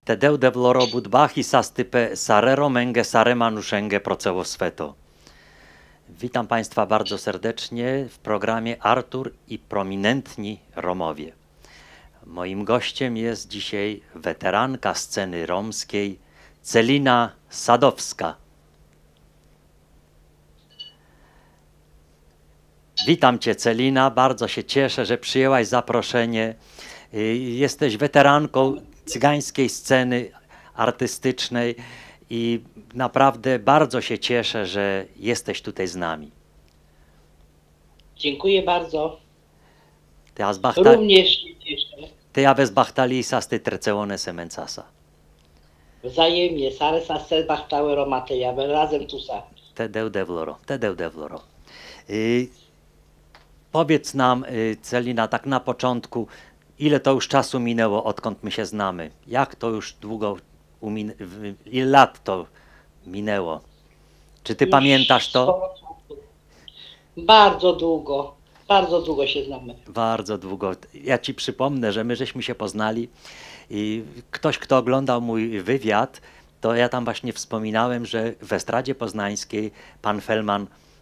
Tedeu de vloro budbachi sastype sarero menge saremanuszenge proceło sveto. Witam Państwa bardzo serdecznie w programie Artur i prominentni Romowie. Moim gościem jest dzisiaj weteranka sceny romskiej Celina Sadowska. Witam Cię, Celina, bardzo się cieszę, że przyjęłaś zaproszenie. Jesteś weteranką cygańskiej sceny artystycznej i naprawdę bardzo się cieszę, że jesteś tutaj z nami. Dziękuję bardzo. Również Również się cieszę. Te aves bachtalisa ty treceone semencasa. Wzajemnie. Sare sase bachtały romaty. Ja razem tusa. Tedeu de vloro. Powiedz nam, Celina, tak na początku, ile to już czasu minęło, odkąd my się znamy? Jak to już długo, ile lat to minęło? Czy ty pamiętasz to? Bardzo długo się znamy. Bardzo długo. Ja ci przypomnę, że my żeśmy się poznali i ktoś, kto oglądał mój wywiad, to ja tam właśnie wspominałem, że w Estradzie Poznańskiej pan Fellman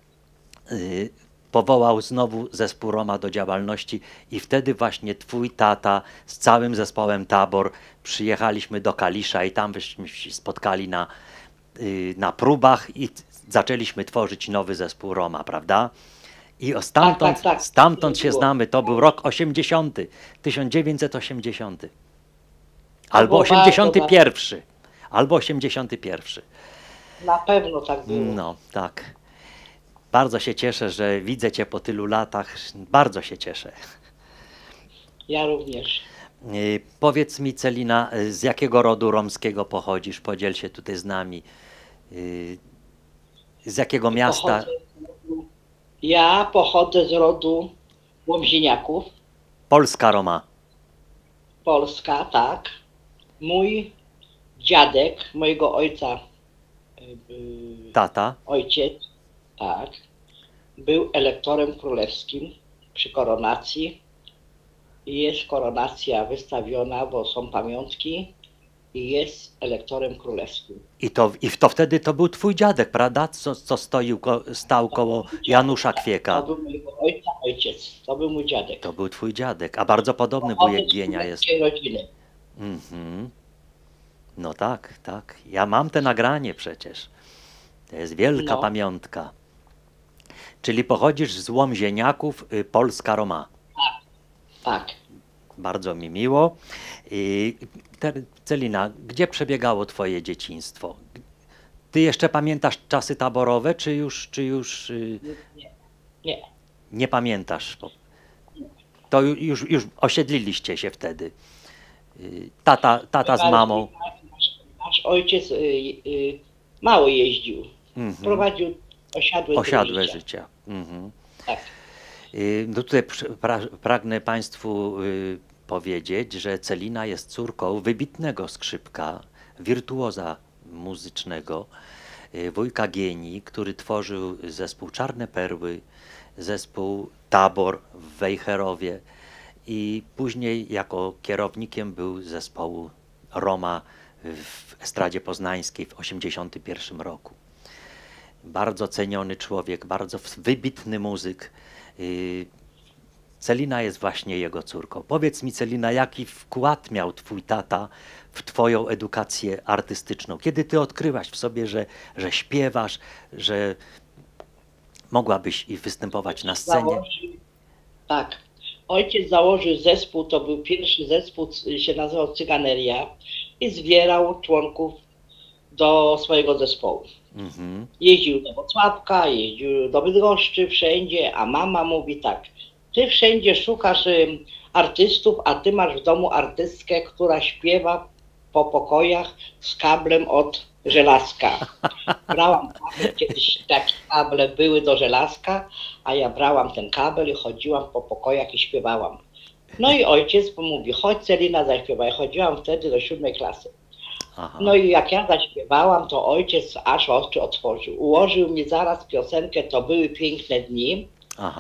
powołał znowu zespół Roma do działalności i wtedy właśnie twój tata z całym zespołem Tabor przyjechaliśmy do Kalisza i tam byśmy się spotkali na próbach i zaczęliśmy tworzyć nowy zespół Roma, prawda? I stamtąd się znamy, to był rok 80, 1980. Albo 81, albo 81. Na pewno tak było. No, tak. Bardzo się cieszę, że widzę Cię po tylu latach. Bardzo się cieszę. Ja również. Powiedz mi, Celina, z jakiego rodu romskiego pochodzisz? Podziel się tutaj z nami. Z jakiego miasta? Ja pochodzę z rodu Łomżyniaków. Polska Roma. Polska, tak. Mój dziadek, mojego ojca, Tata. ojciec, tak, był elektorem królewskim przy koronacji. I jest koronacja wystawiona, bo są pamiątki i jest elektorem królewskim. I to wtedy to był twój dziadek, prawda? Co stał koło Janusza Kwieka. To był mojego ojca ojciec, to był mój dziadek. To był twój dziadek, a bardzo podobny wujek Gienia jest. Rodziny. No tak, tak. Ja mam te nagranie przecież. To jest wielka pamiątka. Czyli pochodzisz z Łomżyniaków, Polska Roma. Tak. Bardzo mi miło. Celina, gdzie przebiegało twoje dzieciństwo? Ty jeszcze pamiętasz czasy taborowe, czy już Nie. Nie pamiętasz? To już osiedliliście się wtedy. Tata z mamą. Nasz ojciec mało jeździł. Prowadził osiadłe życie. Tak. No tutaj pragnę Państwu powiedzieć, że Celina jest córką wybitnego skrzypka, wirtuoza muzycznego, wujka Gieni, który tworzył zespół Czarne Perły, zespół Tabor w Wejherowie i później jako kierownikiem był zespołu Roma w Estradzie Poznańskiej w 1981 roku. Bardzo ceniony człowiek, bardzo wybitny muzyk. Celina jest właśnie jego córką. Powiedz mi, Celina, jaki wkład miał twój tata w twoją edukację artystyczną? Kiedy ty odkryłaś w sobie, że śpiewasz, że mogłabyś i występować na scenie? Tak. Ojciec założył zespół, to był pierwszy zespół, się nazywał Cyganeria i zbierał członków do swojego zespołu. Jeździł do Włocławka, jeździł do Bydgoszczy, wszędzie, a mama mówi tak: ty wszędzie szukasz artystów, a ty masz w domu artystkę, która śpiewa po pokojach z kablem od żelazka. Brałam kabel, kiedyś takie kable były do żelazka, a ja brałam ten kabel i chodziłam po pokojach i śpiewałam. No i ojciec mówi: chodź Celina, zaśpiewaj. Chodziłam wtedy do 7. klasy. No i jak ja zaśpiewałam, to ojciec aż oczy otworzył. Ułożył mi zaraz piosenkę To były piękne dni.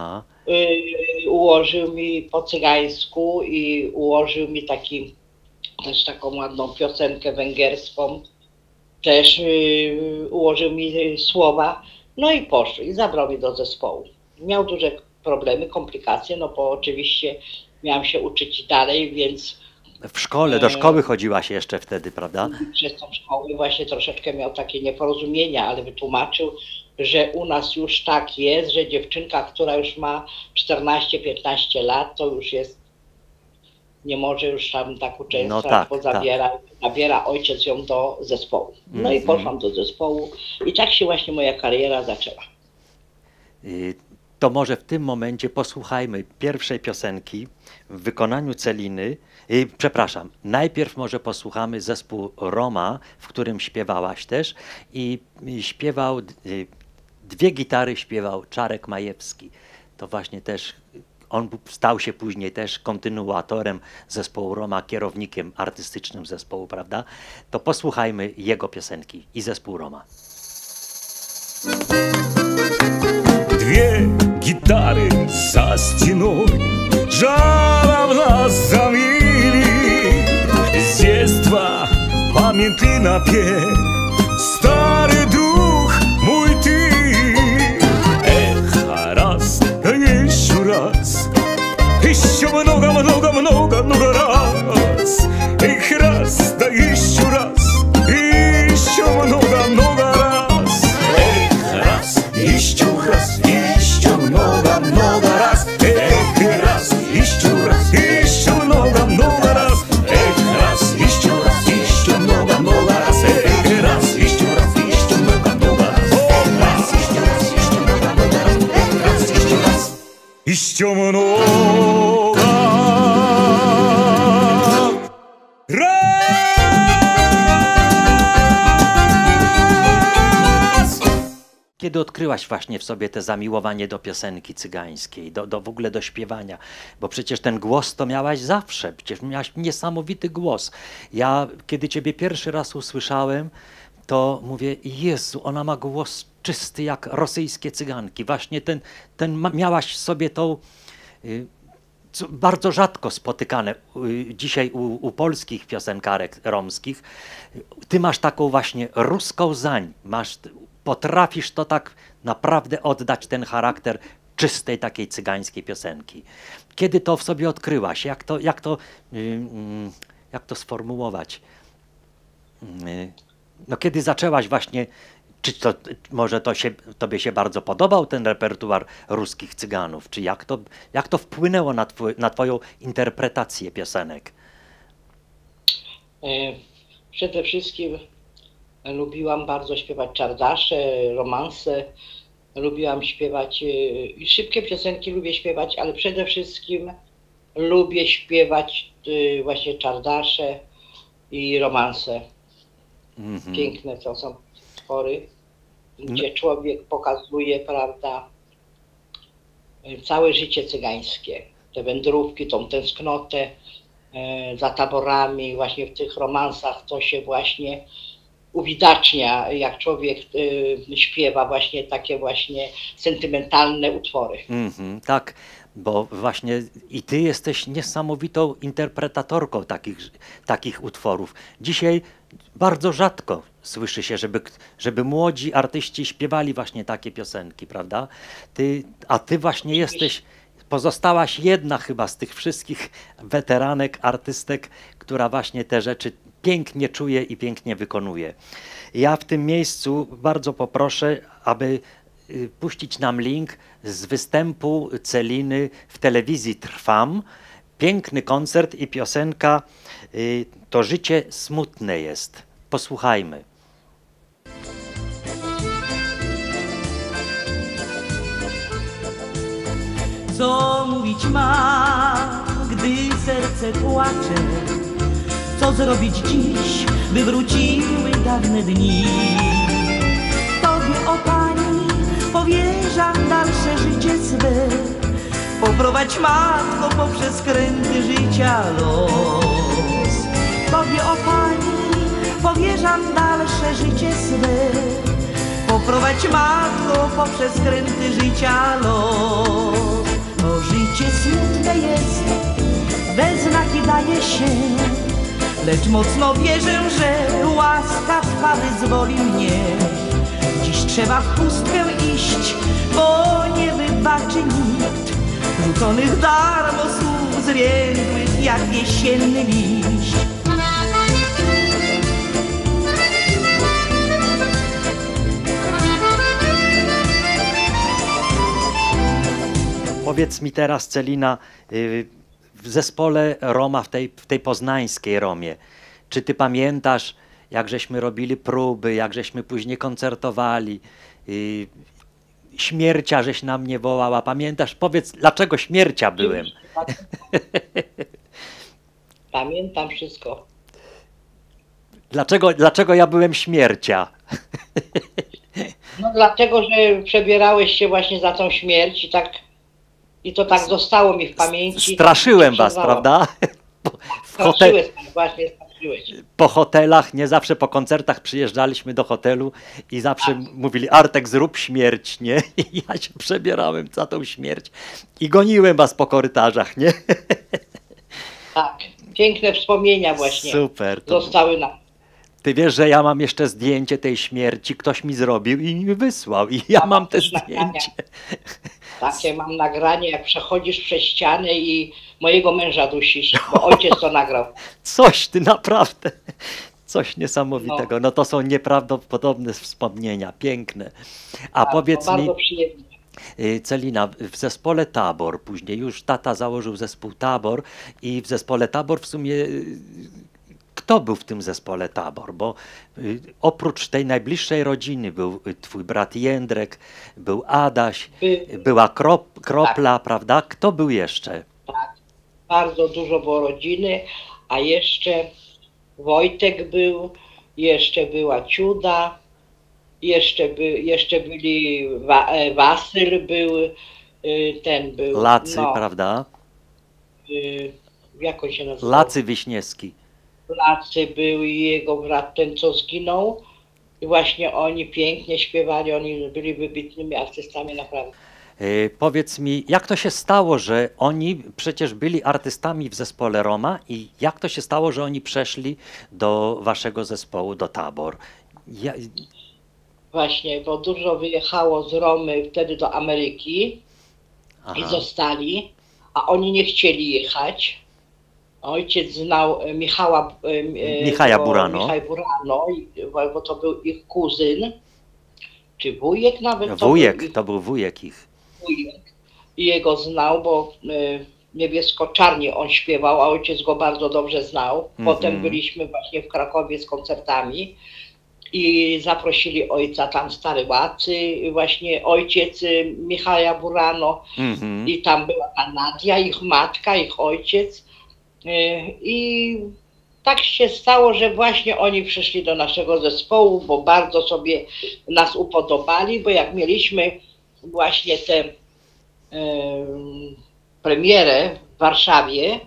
Ułożył mi po cygańsku i ułożył mi taki też taką ładną piosenkę węgierską, też ułożył mi słowa, no i poszło i zabrał mnie do zespołu. Miał duże problemy, komplikacje, no bo oczywiście miałam się uczyć dalej, więc... W szkole, do szkoły chodziłaś jeszcze wtedy, prawda? Przez tą szkołę właśnie troszeczkę miał takie nieporozumienia, ale wytłumaczył, że u nas już tak jest, że dziewczynka, która już ma 14-15 lat, to już jest, nie może już tam tak uczestniczyć, No tak, bo zabiera ojciec ją do zespołu. No i poszłam do zespołu i tak się właśnie moja kariera zaczęła. To może w tym momencie posłuchajmy pierwszej piosenki w wykonaniu Celiny. Przepraszam, najpierw może posłuchamy zespół Roma, w którym śpiewałaś też i śpiewał, dwie gitary śpiewał Czarek Majewski. To właśnie też, on stał się później też kontynuatorem zespołu Roma, kierownikiem artystycznym zespołu, prawda? To posłuchajmy jego piosenki i zespół Roma. Две гитары за стеной жалобно завыли. С детства памяти напев, старый друг мой ты. Эх, раз, да еще раз, еще много раз. Эх, раз, да еще раз, еще много раз. Эх, раз, еще раз, еще много раз. Эх, раз, еще много раз. Эх, раз, еще много раз. Эх, раз, еще много раз. Эх, раз, еще много раз. Эх, раз, еще много раз. Kiedy odkryłaś właśnie w sobie te zamiłowanie do piosenki cygańskiej, w ogóle do śpiewania? Bo przecież ten głos to miałaś zawsze, przecież miałaś niesamowity głos. Ja, kiedy ciebie pierwszy raz usłyszałem, to mówię, Jezu, ona ma głos czysty jak rosyjskie cyganki. Właśnie miałaś w sobie tą, co bardzo rzadko spotykane dzisiaj u polskich piosenkarek romskich. Ty masz taką właśnie ruską zań, potrafisz to tak naprawdę oddać ten charakter czystej takiej cygańskiej piosenki. Kiedy to w sobie odkryłaś? Jak to sformułować? No kiedy zaczęłaś właśnie, czy może tobie się bardzo podobał ten repertuar ruskich cyganów? Czy jak to wpłynęło na twoją interpretację piosenek? Przede wszystkim lubiłam bardzo śpiewać czardasze, romanse. Lubiłam śpiewać szybkie piosenki, lubię śpiewać, ale przede wszystkim lubię śpiewać właśnie czardasze i romanse. Piękne to są utwory, gdzie człowiek pokazuje, prawda, całe życie cygańskie. Te wędrówki, tą tęsknotę za taborami, właśnie w tych romansach to się właśnie uwidacznia, jak człowiek śpiewa właśnie takie właśnie sentymentalne utwory. Tak, bo właśnie i ty jesteś niesamowitą interpretatorką takich utworów. Dzisiaj bardzo rzadko słyszy się, żeby młodzi artyści śpiewali właśnie takie piosenki, prawda? A ty właśnie pozostałaś jedna chyba z tych wszystkich weteranek, artystek, która właśnie te rzeczy pięknie czuje i pięknie wykonuje. Ja w tym miejscu bardzo poproszę, aby puścić nam link z występu Celiny w telewizji Trwam. Piękny koncert i piosenka To życie smutne jest. Posłuchajmy. Co mówić ma, gdy serce płacze? Co zrobić dziś, by wróciły dawne dni? Tobie, o Pani, powierzam dalsze życie swe. Poprowadź, Matko, poprzez kręty życia los. Tobie, o Pani, powierzam dalsze życie swe. Poprowadź, Matko, poprzez kręty życia los. To życie smutne jest, we znaki daje się. lecz mocno wierzę, że łaska Twa wyzwoli mnie. Dziś trzeba w pustkę iść, bo nie wybaczy nikt rzuconych darmo słów zwiędłych jak jesienny liść. Powiedz mi teraz, Celina, w zespole Roma, w tej poznańskiej Romie, czy ty pamiętasz, jak żeśmy robili próby, jak żeśmy później koncertowali, Śmiercia żeś na mnie wołała, pamiętasz? Powiedz, dlaczego Śmiercia byłem? Pamiętam wszystko. Dlaczego ja byłem Śmiercia? No dlatego, że przebierałeś się właśnie za tą śmierć i to tak zostało mi w pamięci. Straszyłem was, prawda? Straszyłeś, właśnie straszyłeś. Po hotelach, nie zawsze po koncertach przyjeżdżaliśmy do hotelu i zawsze mówili: Artek, zrób śmierć, nie? I ja się przebierałem za tą śmierć i goniłem was po korytarzach, nie? Tak, piękne wspomnienia właśnie. Super. Zostały nam. Ty wiesz, że ja mam jeszcze zdjęcie tej śmierci, ktoś mi zrobił i mi wysłał i ja mam te zdjęcie. Takie mam nagranie, jak przechodzisz przez ścianę i mojego męża dusisz, bo ojciec to nagrał. Coś ty naprawdę, coś niesamowitego. No to są nieprawdopodobne wspomnienia, piękne. A powiedz mi, bardzo przyjemnie. Celina, w zespole Tabor, później już tata założył zespół Tabor i w zespole Tabor w sumie kto był w tym zespole Tabor? Bo oprócz tej najbliższej rodziny był twój brat Jędrek, był Adaś, była Kropla, prawda? Kto był jeszcze? Tak, bardzo dużo było rodziny, a jeszcze Wojtek był, jeszcze była Ciuda, jeszcze byli Wasyl był, ten był. Lacy, prawda? Jak on się nazywał? Lacy Wiśniewski. Lacy był i jego brat, ten co zginął. I właśnie oni pięknie śpiewali, oni byli wybitnymi artystami naprawdę. Powiedz mi, jak to się stało, że oni przecież byli artystami w zespole Roma i jak to się stało, że oni przeszli do waszego zespołu, do Tabor? Właśnie, bo dużo wyjechało z Romy wtedy do Ameryki i zostali, a oni nie chcieli jechać. Ojciec znał Michała Burano, bo to był ich kuzyn, czy wujek nawet. To był wujek ich. Wujek. I jego znał, bo niebiesko-czarnie on śpiewał, a ojciec go bardzo dobrze znał. Potem byliśmy właśnie w Krakowie z koncertami i zaprosili ojca, tam Stary Łacy, właśnie ojciec Michała Burano i tam była ta Nadia, ich matka, ich ojciec. I tak się stało, że właśnie oni przyszli do naszego zespołu, bo bardzo sobie nas upodobali, bo jak mieliśmy właśnie tę premierę w Warszawie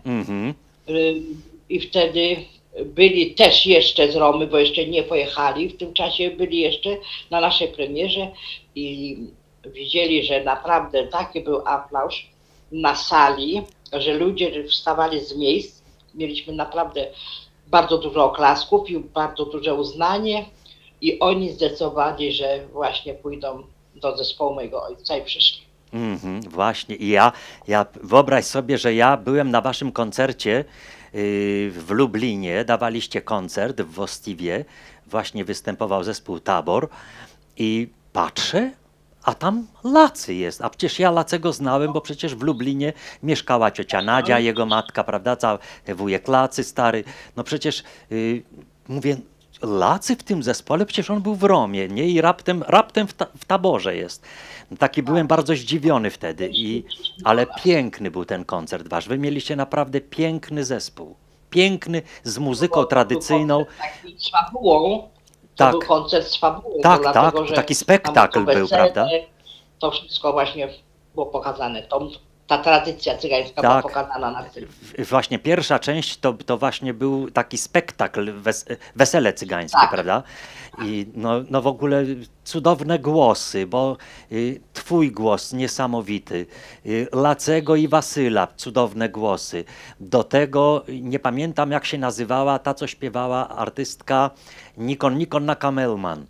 i wtedy byli też jeszcze z Romy, bo jeszcze nie pojechali, w tym czasie byli jeszcze na naszej premierze i widzieli, że naprawdę taki był aplauz na sali, że ludzie wstawali z miejsc. Mieliśmy naprawdę bardzo dużo oklasków i bardzo duże uznanie i oni zdecydowali, że właśnie pójdą do zespołu mojego ojca i przyszli. Właśnie i ja wyobraź sobie, że ja byłem na waszym koncercie w Lublinie, dawaliście koncert w Wostiwie, właśnie występował zespół Tabor i patrzę, a tam Lacy jest, a przecież ja Lacego znałem, bo przecież w Lublinie mieszkała ciocia Nadzia, jego matka, prawda, wujek Lacy stary, no przecież mówię, Lacy w tym zespole, przecież on był w Romie, nie? I raptem w Taborze jest. Taki byłem bardzo zdziwiony wtedy, ale piękny był ten koncert wasz. Wy mieliście naprawdę piękny zespół. Piękny, z muzyką tradycyjną. Z fabułą. To był koncert z fabułą. Tak, dlatego, że taki spektakl był, prawda? To wszystko właśnie było pokazane. ta tradycja cygańska była pokazana na tym. Właśnie pierwsza część to właśnie był taki spektakl, wesele cygańskie, prawda? I no w ogóle cudowne głosy, bo twój głos niesamowity, Lacego i Wasyla, cudowne głosy. Do tego nie pamiętam, jak się nazywała ta, co śpiewała, artystka Nikon Nakamelman.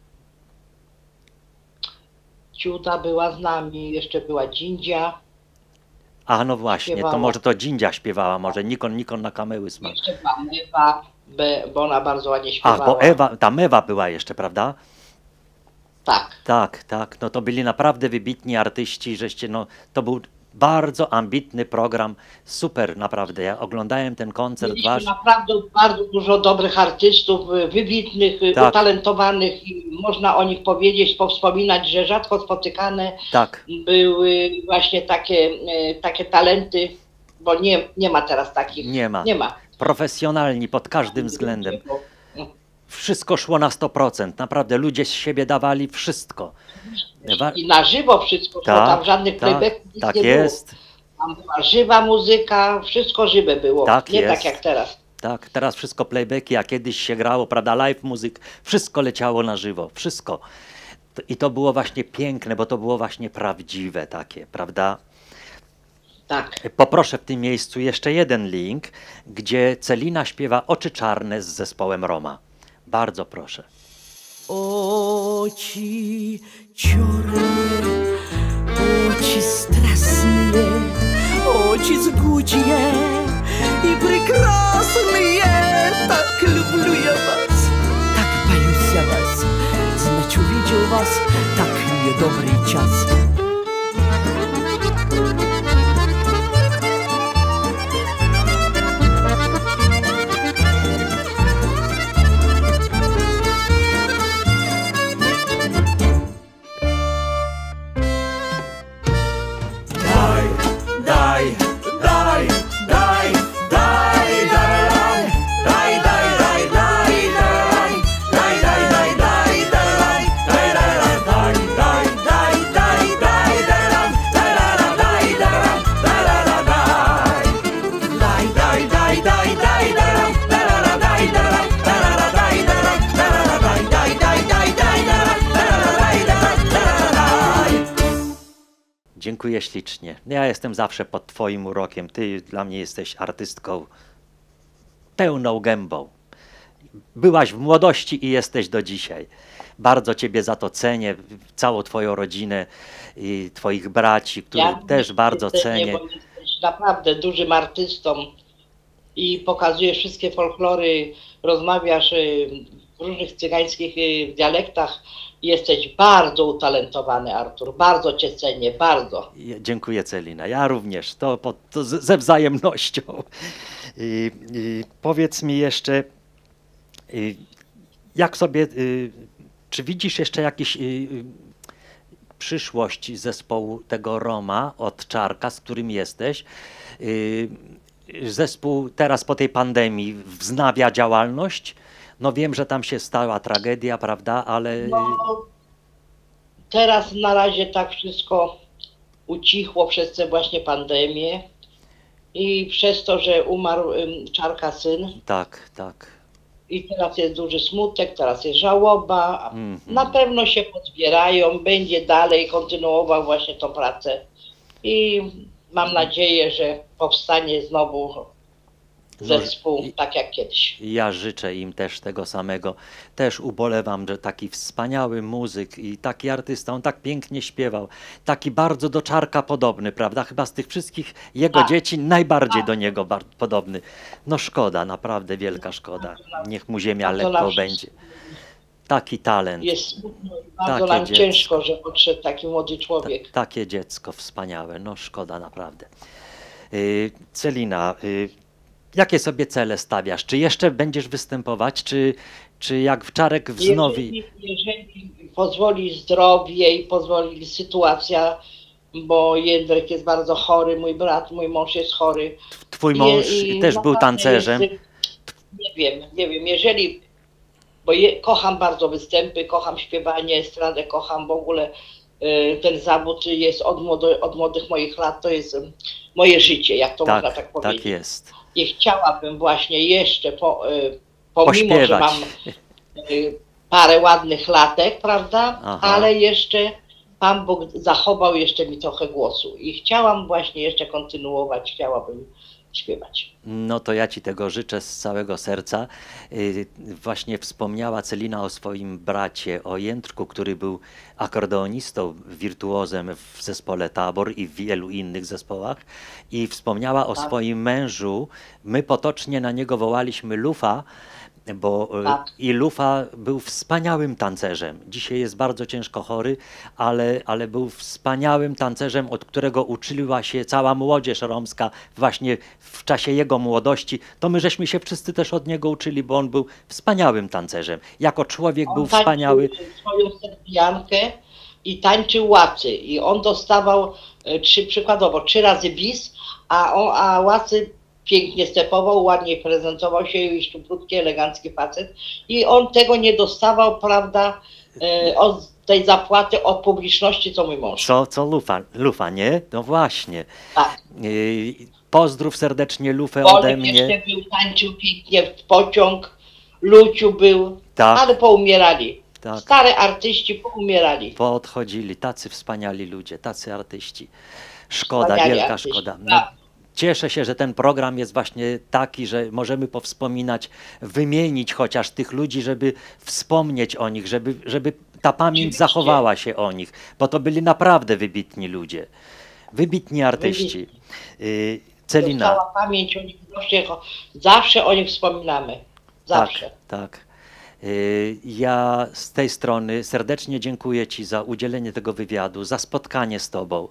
Ciuta była z nami, jeszcze była Dzindzia. A no właśnie, śpiewała. To może to Dzindzia śpiewała, może Nikon Nakamełysman. Jeszcze była Mewa, bo ona bardzo ładnie śpiewała. Ach, bo Ewa, ta Mewa była jeszcze, prawda? Tak. Tak. No to byli naprawdę wybitni artyści, żeście, no to był bardzo ambitny program, super naprawdę. Ja oglądałem ten koncert Mieliśmy wasz. naprawdę bardzo dużo dobrych artystów, wybitnych, utalentowanych i można o nich powiedzieć, powspominać, że rzadko spotykane były właśnie takie talenty, bo nie ma teraz takich. Nie ma. Profesjonalni pod każdym względem. Wszystko szło na 100%. Naprawdę ludzie z siebie dawali wszystko. I na żywo wszystko szło, tam żadnych playbacków nic nie jest. było. Tam była żywa muzyka, wszystko żywe było, nie jest. tak jak teraz. Tak, teraz wszystko playbacki, a kiedyś się grało, prawda, live muzyk, wszystko leciało na żywo, wszystko. I to było właśnie piękne, bo to było właśnie prawdziwe takie, prawda? Tak. Poproszę w tym miejscu jeszcze jeden link, gdzie Celina śpiewa Oczy czarne z zespołem Roma. Bardzo proszę. Очи черные, очи страстные, очи жгучие и прекрасные. Так люблю я вас, так боюсь я вас, значит увидел вас, так недобрый час. Dziękuję ślicznie. Ja jestem zawsze pod twoim urokiem. Ty dla mnie jesteś artystką pełną gębą. Byłaś w młodości i jesteś do dzisiaj. Bardzo ciebie za to cenię, całą twoją rodzinę i twoich braci, których też bardzo cenię. Bo jesteś naprawdę dużym artystą i pokazujesz wszystkie folklory, rozmawiasz w różnych cygańskich dialektach. Jesteś bardzo utalentowany, Artur. Bardzo cię cenię, bardzo. Dziękuję, Celina. Ja również. To ze wzajemnością. Powiedz mi jeszcze, jak sobie, czy widzisz jeszcze jakiś przyszłość zespołu tego Roma od Czarka, z którym jesteś? Zespół teraz po tej pandemii wznawia działalność? No wiem, że tam się stała tragedia, prawda, ale... No, teraz na razie tak wszystko ucichło przez tę właśnie pandemię i przez to, że umarł Czarka syn. Tak. I teraz jest duży smutek, teraz jest żałoba. Na pewno się pozbierają, będzie dalej kontynuował właśnie tą pracę. I mam nadzieję, że powstanie znowu zespół tak jak kiedyś. Ja życzę im też tego samego. Też ubolewam, że taki wspaniały muzyk i taki artysta, on tak pięknie śpiewał. Taki bardzo do Czarka podobny, prawda? Chyba z tych wszystkich jego dzieci najbardziej do niego podobny. No szkoda, naprawdę wielka szkoda. Niech mu ziemia lekko będzie. Taki talent. Jest smutno i bardzo nam ciężko, że odszedł taki młody człowiek. Takie dziecko wspaniałe. No szkoda naprawdę. Celina, jakie sobie cele stawiasz? Czy jeszcze będziesz występować, czy jak w Czarek wznowi? Jeżeli pozwoli zdrowie i pozwoli sytuacja, bo Jędrek jest bardzo chory, mój brat, mój mąż jest chory. Twój mąż też był tancerzem? Nie wiem, jeżeli, bo kocham bardzo występy, kocham śpiewanie, estradę, kocham w ogóle ten zawód jest od młodych moich lat, to jest moje życie, jak to można tak powiedzieć. Tak jest. I chciałabym właśnie jeszcze, pomimo, Pośpiewać. że mam parę ładnych latek, prawda, Aha. ale jeszcze Pan Bóg zachował jeszcze mi trochę głosu i chciałam właśnie jeszcze kontynuować, chciałabym śpiewać. No to ja Ci tego życzę z całego serca. Właśnie wspomniała Celina o swoim bracie, o Jędrku, który był akordeonistą, wirtuozem w zespole Tabor i w wielu innych zespołach. I wspomniała o swoim mężu. My potocznie na niego wołaliśmy Lufa, bo i Lufa był wspaniałym tancerzem. Dzisiaj jest bardzo ciężko chory, ale był wspaniałym tancerzem, od którego uczyła się cała młodzież romska właśnie w czasie jego młodości. To my żeśmy się wszyscy też od niego uczyli, bo on był wspaniałym tancerzem. Jako człowiek był wspaniały. Swoją serbiankę i tańczył łacy i on dostawał przykładowo 3 razy bis, a łacy pięknie stepował, ładnie prezentował się, już szczuplutki, elegancki facet i on tego nie dostawał, prawda, od tej zapłaty od publiczności, co mój mąż. Co Lufa, nie? No właśnie. Tak. Pozdrów serdecznie Lufę Wolek ode mnie. jeszcze był, tańczył pięknie w pociąg, Luciu był, Tak. ale poumierali. Tak. Stare artyści poumierali. Poodchodzili, tacy wspaniali ludzie, tacy artyści. Szkoda, Wspaniali wielka artyści, szkoda. No, tak. cieszę się, że ten program jest właśnie taki, że możemy powspominać, wymienić chociaż tych ludzi, żeby wspomnieć o nich, żeby ta pamięć Oczywiście. zachowała się o nich, bo to byli naprawdę wybitni ludzie, wybitni artyści. Celina. Cała pamięć o nich, zawsze o nich wspominamy. Zawsze. Tak. Ja z tej strony serdecznie dziękuję Ci za udzielenie tego wywiadu, za spotkanie z Tobą,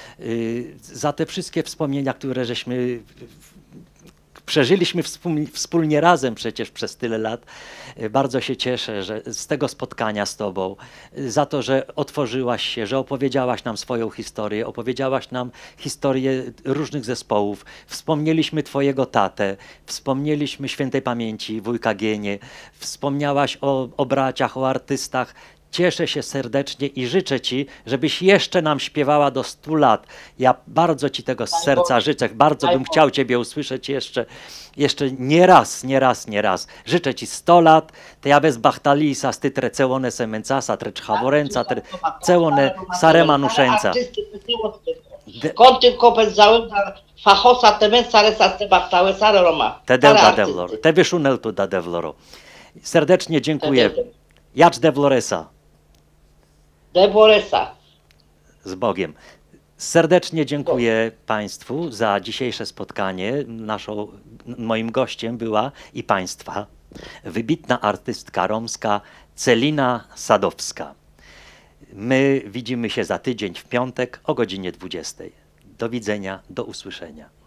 za te wszystkie wspomnienia, które żeśmy przeżyliśmy wspólnie razem przecież przez tyle lat. Bardzo się cieszę, że z tego spotkania z Tobą, za to, że otworzyłaś się, że opowiedziałaś nam swoją historię, opowiedziałaś nam historię różnych zespołów. Wspomnieliśmy Twojego tatę, wspomnieliśmy świętej pamięci wujka Gienie, wspomniałaś o braciach, o artystach. Cieszę się serdecznie i życzę Ci, żebyś jeszcze nam śpiewała do 100 lat. Ja bardzo Ci tego z serca życzę. Bardzo bym chciał Ciebie usłyszeć jeszcze nie raz. Życzę Ci 100 lat. Te ja bez bachtalisa, stytre cełone semencasa, trecz haworenca, cełone saremanuszęca. Konty kopec załym fachosa temen sare saste bachtałe sare Roma. Te da devlor, te wyszunel tu da devloro. Serdecznie dziękuję. Jacz devloresa. Deboresa. Z Bogiem. Serdecznie dziękuję Państwu za dzisiejsze spotkanie. Moim gościem była i Państwa wybitna artystka romska Celina Sadowska. My widzimy się za tydzień w piątek o godzinie 20. Do widzenia, do usłyszenia.